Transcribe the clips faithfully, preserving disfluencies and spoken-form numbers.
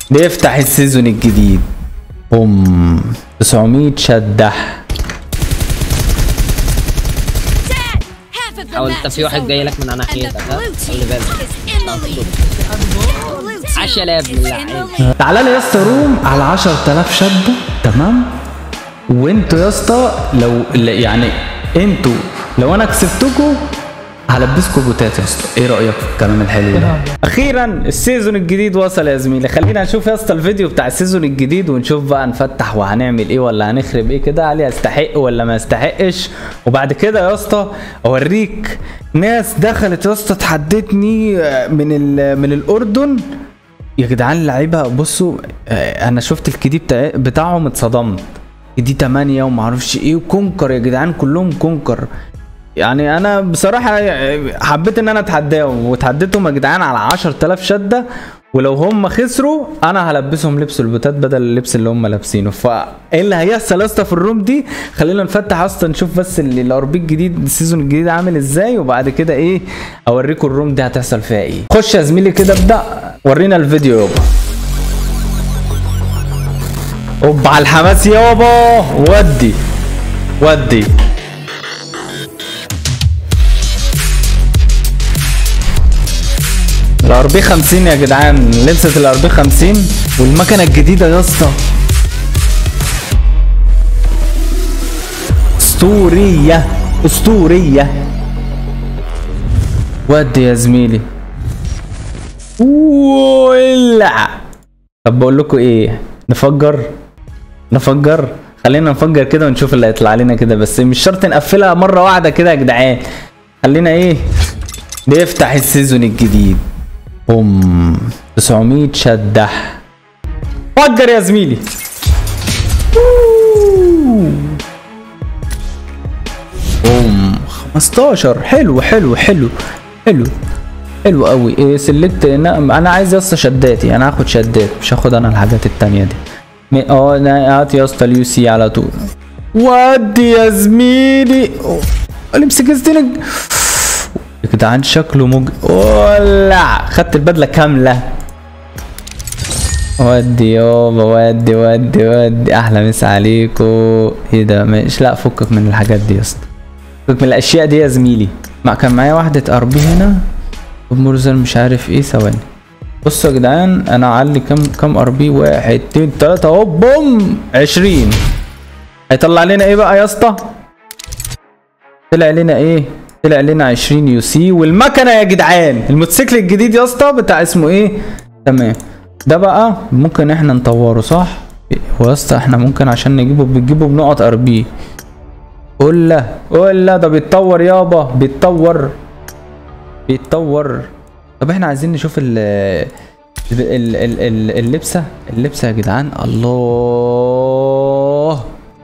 بيفتح السيزون الجديد. بوم تسعمية شدة. حاول انت في واحد جاي لك من ناحيتك، ها خلي بالك. عشرة يا ابن اللعيبه. تعالى لي يا اسطى روم على عشرة آلاف شدة، تمام؟ وانتوا يا اسطى لو يعني انتوا لو انا كسبتكم هلبسكم بوتات يا اسطى. ايه رايك في الكلام الحلو ده؟ اخيرا السيزون الجديد وصل يا زميلي. خلينا نشوف يا اسطى الفيديو بتاع السيزون الجديد ونشوف بقى نفتح وهنعمل ايه ولا هنخرب ايه كده، هل يستحق ولا ما يستحقش. وبعد كده يا اسطى اوريك ناس دخلت يا اسطى تحدتني من من الاردن يا جدعان. اللعيبه بصوا، انا شفت الكي دي بتاع بتاعهم اتصدمت. دي تمانية وما اعرفش ايه وكونكر يا جدعان، كلهم كونكر. يعني انا بصراحه حبيت ان انا اتحداهم وتحديتهم يا جدعان على عشرة آلاف شده، ولو هم خسروا انا هلبسهم لبس البوتات بدل اللبس اللي هم لابسينه. فايه اللي هيحصل يا اسطى في الروم دي؟ خلينا نفتح اصلا نشوف بس الار بي الجديد السيزون الجديد عامل ازاي، وبعد كده ايه اوريكم الروم دي هتحصل فيها ايه. خش يا زميلي كده ابدا ورينا الفيديو يابا. اوب على الحماس يابا. ودي ودي الار بي خمسين يا جدعان، لبسة الار بي خمسين والمكنه الجديده يا اسطى اسطوريه اسطوريه. ودي يا زميلي ولع. طب بقول لكم ايه، نفجر نفجر خلينا نفجر كده ونشوف اللي هيطلع لنا كده، بس مش شرط نقفلها مره واحده كده يا جدعان. خلينا ايه بيفتح السيزون الجديد. بوم تسعمية شدة. فجر يا زميلي. بوم خمستاشر. حلو حلو حلو حلو حلو قوي. ايه سلكت؟ انا عايز يا اسطى شداتي، انا هاخد شدات مش هاخد انا الحاجات التانية دي. اه هات يا اسطى اليو سي على طول. ودي يا زميلي. امسك ستينج يا جدعان، شكله مج ولع. خدت البدله كامله. ودي يابا ودي ودي ودي. احلى مسا عليكو. ايه ده؟ مش لا فكك من الحاجات دي يا اسطى، فكك من الاشياء دي يا زميلي. ما كان معايا واحده ار بي هنا مرزل مش عارف ايه. ثواني بصوا يا جدعان، انا اعلي كام كام ار بي. واحد اتنين تلاته اهو. بوم عشرين. هيطلع لنا ايه بقى يا اسطى؟ طلع لنا ايه؟ طلع لنا عشرين يو سي. والمكنه يا جدعان الموتوسيكل الجديد يا اسطى بتاع اسمه ايه؟ تمام. ده بقى ممكن احنا نطوره صح؟ هو يا اسطى احنا ممكن عشان نجيبه بنجيبه بنقط ار بي. قول قول ده بيتطور يابا، بيتطور بيتطور. طب احنا عايزين نشوف ال ال ال اللبسه اللبسه يا جدعان. الله.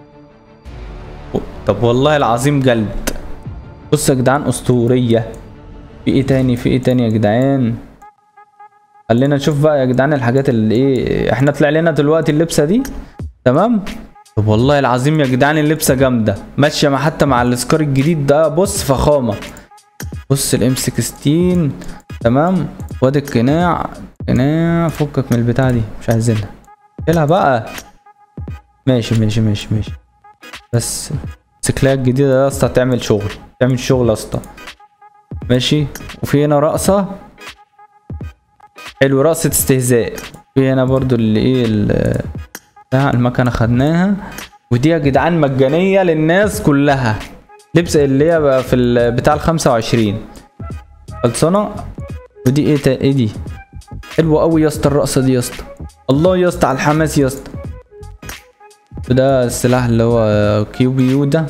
طب والله العظيم جلد. بص يا جدعان اسطوريه. في ايه تاني؟ في ايه تاني يا جدعان؟ خلينا نشوف بقى يا جدعان الحاجات اللي ايه. احنا طلع لنا دلوقتي اللبسه دي تمام. طب والله العظيم يا جدعان اللبسه جامده ماشيه مع حتى مع السكار الجديد ده. بص فخامه. بص الام ستاشر تمام. وادي القناع قناع. فكك من البتاع دي مش عايزينها. شيلها بقى. ماشي ماشي ماشي ماشي. بس السكلايه الجديده يا اسطى تعمل شغل تعمل شغل يا اسطى. ماشي. وفي هنا رقصه حلو، رقصه استهزاء. في هنا برضو اللي ايه بتاع المكنه خدناها. ودي يا جدعان مجانيه للناس كلها. لبس اللي هي في بتاع ال خمسة وعشرين خلصانه. ودي ايه ايه دي؟ حلوه قوي يا اسطى الرقصه دي يا اسطى. الله يا اسطى على الحماس يا اسطى. وده السلاح اللي هو كيو بي يو ده.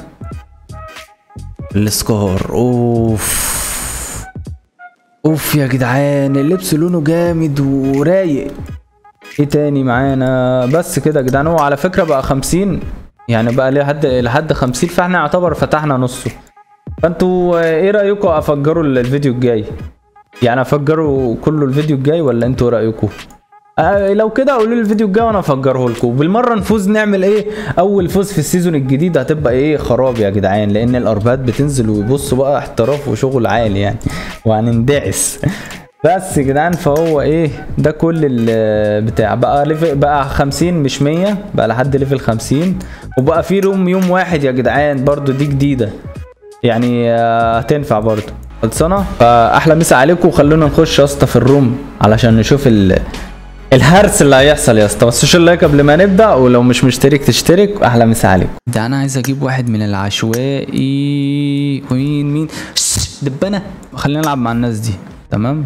السكار. اوف اوف يا جدعان اللبس لونه جامد ورايق. ايه تاني معانا؟ بس كده يا جدعان. هو على فكره بقى خمسين، يعني بقى لحد لحد خمسين، فاحنا يعتبر فتحنا نصه. فانتوا ايه رايكم افجروا الفيديو الجاي؟ يعني افجروا كله الفيديو الجاي ولا انتوا رايكم؟ آه لو كده قولوا لي الفيديو الجاي وانا افجره لكم. بالمره نفوز نعمل ايه؟ اول فوز في السيزون الجديد هتبقى ايه خراب يا جدعان، لان الاربات بتنزل ويبصوا بقى احتراف وشغل عالي يعني، وهنندعس. بس يا جدعان فهو ايه ده كل البتاع بقى ليفل بقى خمسين مش مية بقى لحد ليفل خمسين وبقى في روم يوم واحد يا جدعان برضو دي جديدة يعني هتنفع برضو خلصانة. فاحلى مسا عليكم وخلونا نخش يا اسطى في الروم علشان نشوف ال الهرس اللي هيحصل يا اسطى. بس شوف اللايك قبل ما نبدا ولو مش مشترك تشترك واحلى مسا عليكم. ده انا عايز اجيب واحد من العشوائي مين مين دبانه خلينا نلعب مع الناس دي تمام.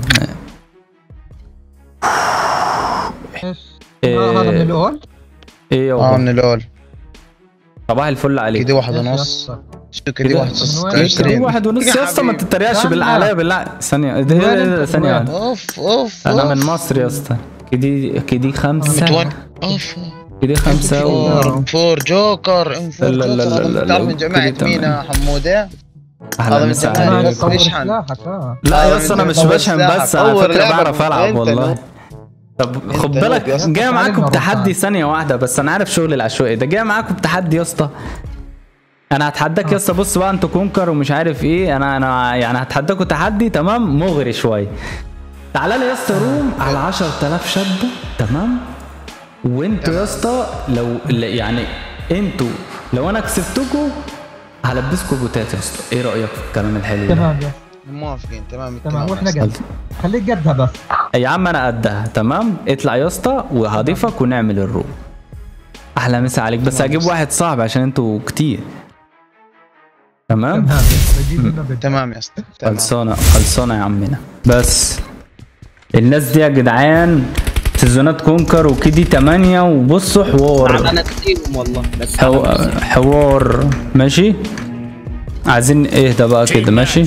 ايه هذا من الاول؟ ايه اه من الاول. صباح الفل عليك. كده واحد ونص كده واحد كده واحد ونص يا اسطى ما تتريقش بالعلاء بالله. ثانية ثانية اوف اوف انا من مصر يا اسطى. كده كده خمسة اوف كده خمسة و فور جوكر ام فور لا لا لا لا تعرف من جماعة مينا حمودة؟ هذا من جماعة بيشحن. لا يا اسطى انا مش بشحن بس على فكرة بعرف العب والله. طب خد بالك جاي معاكم بتحدي ثانية واحدة بس انا عارف شغل العشوائي ده جاي معاكم بتحدي يا اسطى. انا هتحداك يا اسطى بص بقى انتوا كونكر ومش عارف ايه انا انا يعني هتحداكوا تحدي تمام مغري شوية. تعالى لي يا اسطى روم على عشرة آلاف شابة تمام. وانتوا يا اسطى لو يعني انتوا لو انا كسبتكوا هلبسكوا بوتات يا اسطى. ايه رايك في الكلام الحلو ده؟ تمام يا موافقين تمام تمام واحنا قد خليك قدها بس يا عم انا قدها تمام. اطلع يا اسطى وهضيفك ونعمل الروم. احلى مسا عليك بس هجيب واحد صاحب عشان انتوا كتير تمام. تمام يا اسطى خلصانه خلصانه يا عمنا. بس الناس دي يا جدعان سيزونات كونكر وكدي تمانية وبصوا حوار انا كتيرهم والله بس حوار ماشي. عايزين اهدى بقى كده ماشي.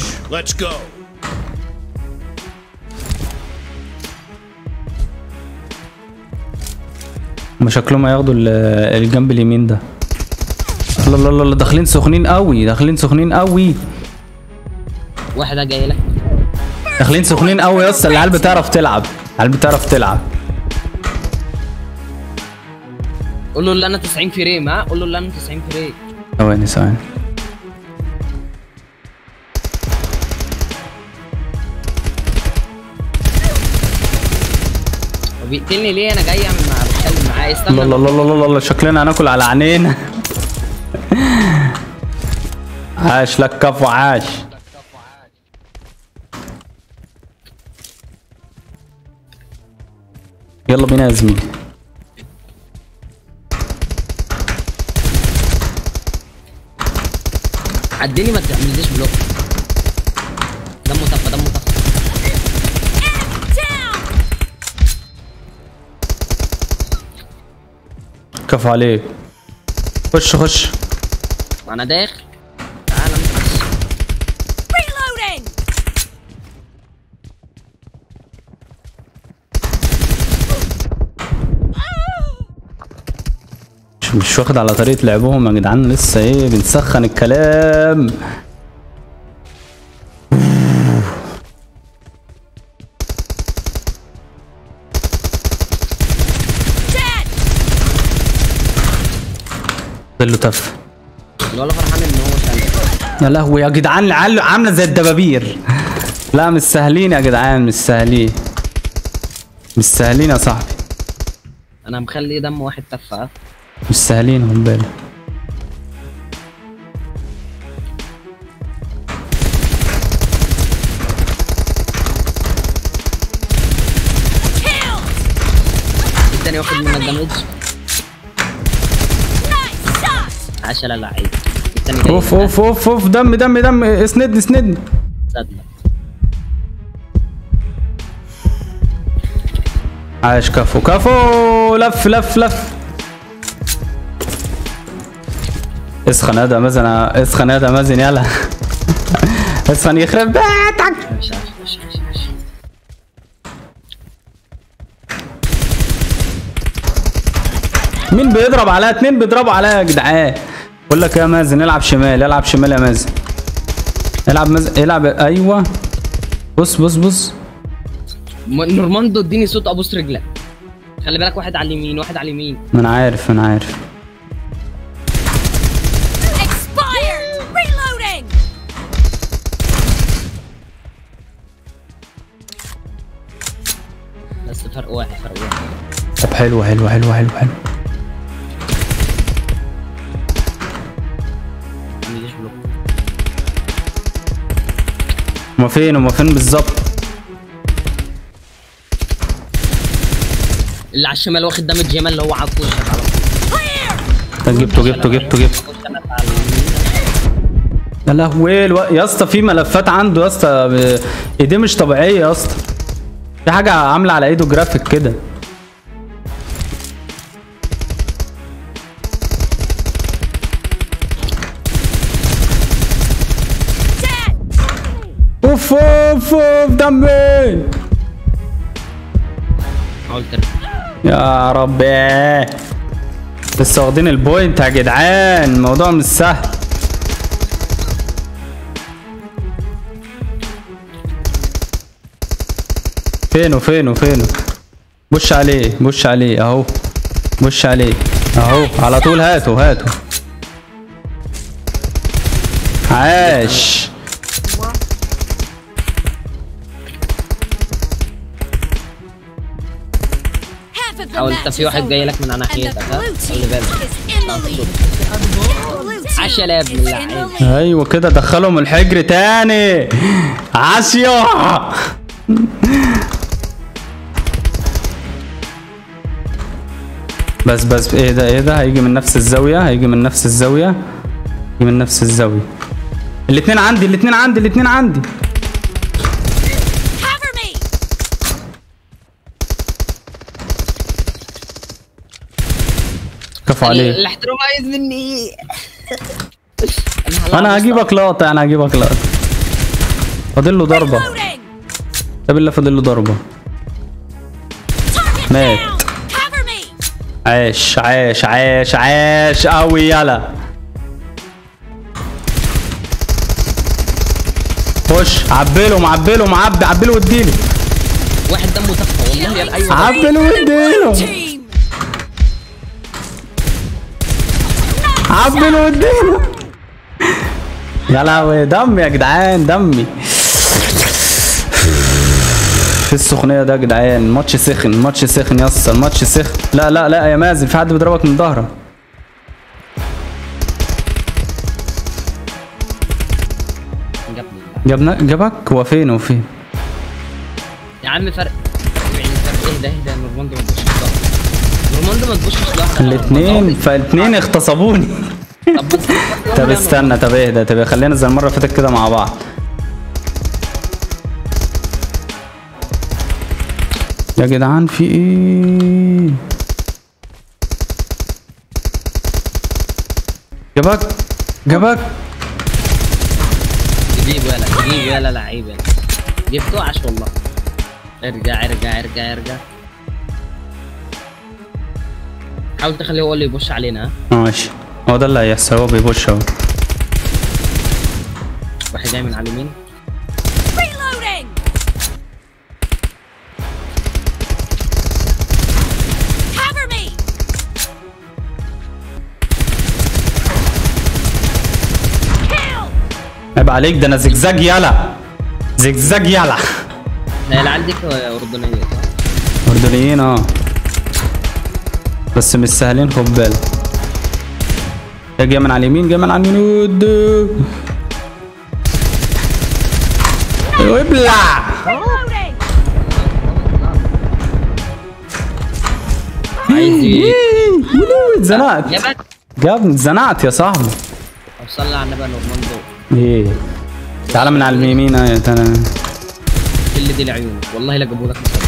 هما شكلهم هياخدوا الجنب اليمين ده. الله الله الله داخلين سخنين قوي داخلين سخنين قوي. واحدة جاي لك داخلين سخنين قوي يا اسطى. العيال بتعرف تلعب العيال بتعرف تلعب. قول له اللي انا تسعين فريم ها قول له اللي انا تسعين فريم. ثواني ثواني بيقتلني ليه؟ انا جاي اعمل مع بتكلم معاه استنى. الله الله الله الله الله شكلنا هناكل على عينينا. عاش لك كفو عاش. يلا بينا يا زميلي. عدني ما تعمليش بلوك. دمه طفى دمه طفى. كفو عليك. خش خش. انا داخل. تعالى نخش. مش مش واخد على طريقة لعبهم يا جدعان لسه ايه بنسخن الكلام. له تف والله فرحان ان هو سلم. يا لهوي يا جدعان العيال عامله زي الدبابير. لا مش سهلين يا جدعان مش سهلين مش سهلين يا صاحبي. انا مخلي دم واحد تفه مش سهلين هم بالي. التاني واخد منك دامج. عشرة لعيب. التاني اوف اوف اوف اوف دم دم دم اسندني اسندني. صدمة. عاش كفو كفو لف لف لف. اسخن هذا مازن اسخن هذا مازن يلا. اسخن يخرب بيتك. مين بيضرب عليا؟ اتنين بيضربوا عليا يا جدعان. بقول لك يا مازن العب شمال العب شمال يا مازن. العب مازن العب ايوه. بص بص بص نورماندو اديني صوت ابوس رجلك. خلي بالك واحد على اليمين واحد على اليمين. ما انا عارف انا عارف. حلو حلو حلو حلو حلو. ماليش بلوك. هما فين هما فين بالظبط؟ اللي على الشمال واخد دامج ياما، اللي هو على الكوشه على طول. جبته جبته جبته جبته. يا لهوي الو... يا اسطى في ملفات عنده يا اسطى ب- ايديه مش طبيعيه يا اسطى. في حاجه عامله على ايده جرافيك كده. اوف اوف اوف دمي. حاول ترجع. يا ربي لسه واخدين البوينت يا جدعان، الموضوع مش سهل. فينه فينه فينه؟ بش عليه بش عليه اهو، بش عليه اهو على طول. هاته هاته. عاش. حاول انت، في واحد جاي لك من ناحيتك، ها خلي بالك. عشا يا ابن اللعيب. ايوه كده دخلهم الحجر تاني. عاشية. بس بس ايه ده ايه ده؟ هيجي من نفس الزاوية، هيجي من نفس الزاوية، هيجي من نفس الزاوية. الاتنين عندي الاتنين عندي الاتنين عندي. كفو عليك. الاحترام عايز مني. انا هجيبك لقطة، انا هجيبك لقطة. فاضل له ضربة. طب الا فاضل له ضربة. مات. عاش عاش عاش عاش قوي يلا. خش عبله معبله معبي عبله واديله. واحد دمه تفه والله يا ايوه. عبله واديله. عبله واديله. يا لهوي دمي يا جدعان دمي. في السخنية ده يا جدعان. ماتش سخن ماتش سخن يا اسطى، الماتش سخن. لا لا لا يا مازن، في حد بيضربك من ظهرك. جابنا جابك. هو فين هو فين؟ يا عم فرق سبعين فرق. اهدى اهدى نورماندو ما تبصش لوحدك. نورماندو ما تبصش لوحدك. الاثنين فالاثنين اغتصبوني. طب بس طب استنى طب اهدى طب خلينا زي المرة اللي فاتت كده مع بعض. يا جدعان في ايه؟ جابك جابك. جيب ولا جيب ولا لعيب يلا. جبته عاش والله. ارجع ارجع ارجع ارجع. حاول تخليه هو اللي يبوش علينا. ها ماشي هو ده اللي هيحصل، هو بيبوش اهو. واحد جاي من على اليمين. عيب عليك، ده انا زجزاج يلا زجزاج يلا. هي العيال دي اردنيه صح؟ اردنيين اه، بس مش سهلين خد بالك. ده جاي من على اليمين جاي من على اليمين. وابلع. عايز ايه؟ اتزنقت. جابك؟ جابني اتزنقت يا صاحبي. طب صلي على النبي يا نورماندو. ايه تعالى من على اليمين اهي تعالى. اللي دي العيون والله لا جابوا لك مصر.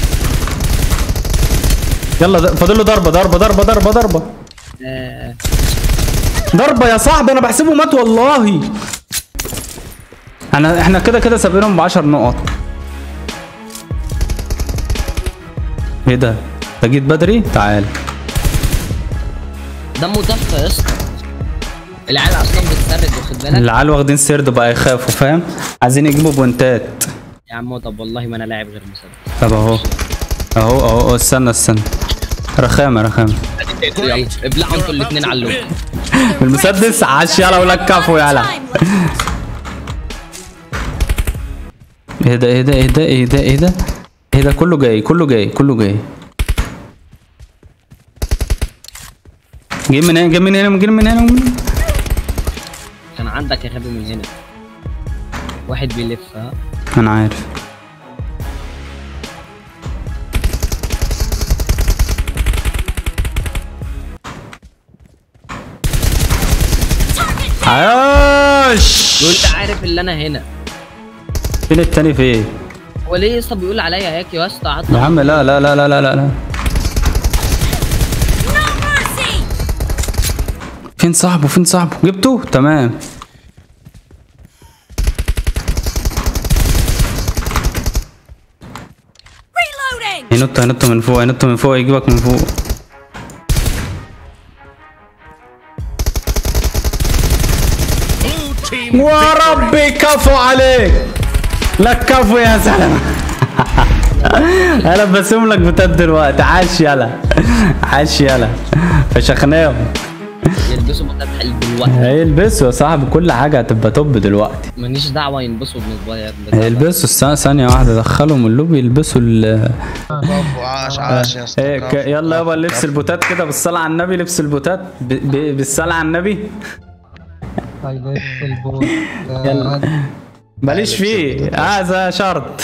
يلا فاضل له ضربه ضربه ضربه ضربه ضربه آه. ضربه يا صاحبي. انا بحسبه مات والله. انا احنا كده كده سابقينهم ب عشر نقط. ايه ده؟ انت جيت بدري؟ تعال. دمه طفى يا اسطى. العيال اصلا بتسرد واخد بالك. العيال واخدين سرد بقى يخافوا فاهم؟ عايزين يجيبوا بوينتات. يا عم طب والله ما انا لاعب غير مسدس. طب اهو اهو اهو استنى استنى. رخامه رخامه. يلا ابلعوا انتوا الاثنين على اللوك. بالمسدس عاش يلا ولا كفو يلا. ايه ده ايه ده ايه ده ايه ده ايه ده ايه ده؟ كله جاي كله جاي كله جاي. جاي من هنا جاي من هنا جاي من هنا ومن هنا. كان عندك يا غبي من هنا واحد بيلف. ها انا عارف. عاش. يقول لي عارف اللي انا هنا. فين التاني فين؟ هو ليه يسطا بيقول عليا هيك يا اسطى؟ يا عم لا لا لا لا لا لا لا. فين صاحبه فين صاحبه؟ جبته؟ تمام. هينط هينط من فوق هينط من فوق يجيبك من فوق. وربي كفو عليك. لك كفو يا زلمه. انا بسوم لك بتات دلوقتي. عاش يلا عاش يلا فشخناهم. يلبسوا بطاط حلو دلوقتي. هيلبسوا يا صاحبي كل حاجه هتبقى توب دلوقتي. ماليش دعوه يلبسوا بالنسبه لي. هيلبسوا الساعه ثانيه واحده دخلهم اللوبي يلبسوا ال برافو عاش عاش يا اسطى. يلا يابا لبس البوتات كده بالصلاه على النبي. لبس البوتات بالصلاه على النبي. لبس البوت. يلا ماليش فيه هذا شرط.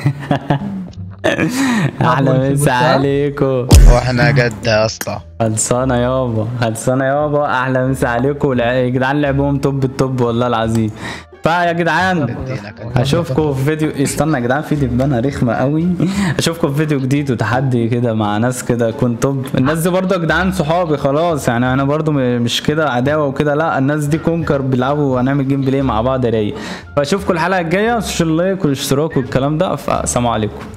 احلى مسا عليكم. واحنا جد يا اسطى. خلصانه يابا خلصانه يابا. احلى مسا عليكم يا جدعان. لعبهم توب التوب والله العظيم. فيا جدعان اشوفكم في فيديو. استنى يا جدعان في دبانه رخمه قوي. اشوفكم في فيديو جديد وتحدي كده مع ناس كده يكون توب. الناس دي برضه يا جدعان صحابي خلاص يعني. انا برضه مش كده عداوه وكده لا. الناس دي كونكر بيلعبوا وهنعمل جيم بلاي مع بعض رايق. فاشوفكم الحلقه الجايه. سوشيال لايك والاشتراك والكلام ده. فالسلام عليكم.